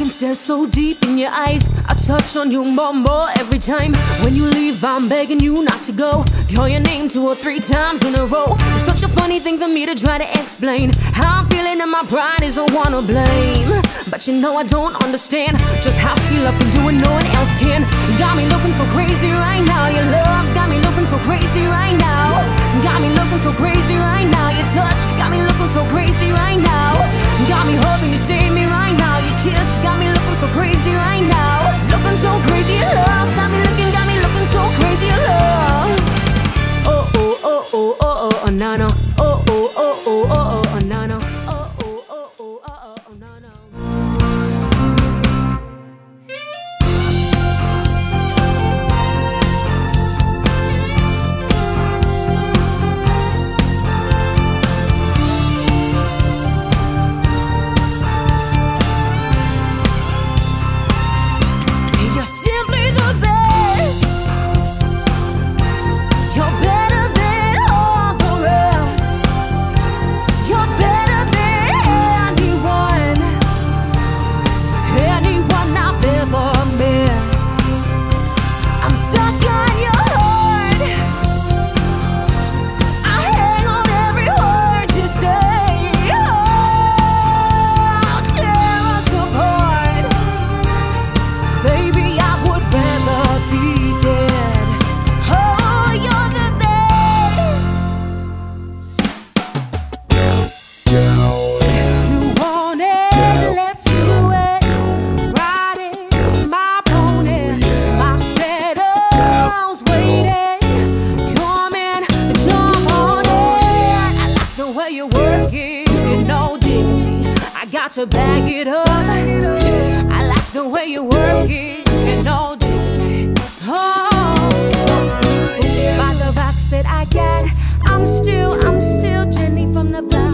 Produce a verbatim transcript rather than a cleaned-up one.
can stare so deep in your eyes. I touch on you more and more every time. When you leave, I'm begging you not to go. Call your name two or three times in a row. It's such a funny thing for me to try to explain how I'm feeling, and my pride is the one to blame. But you know I don't understand just how you love can do what no one else can. Got me looking so crazy right now. Your love's got me looking so crazy right now. Got me looking so crazy right now. Your touch got me looking so crazy right now. Got me hoping to save me right now. Your kiss got me looking so crazy right now. Looking so crazy, your love's got me looking, got me looking so crazy, your love. Oh oh oh oh oh oh no no. Oh oh oh oh oh oh no no. Oh oh oh oh oh oh no no. To back it up, I like the way you work it, and all dignity. Oh, by the rocks that I got, I'm still, I'm still Jenny from the block.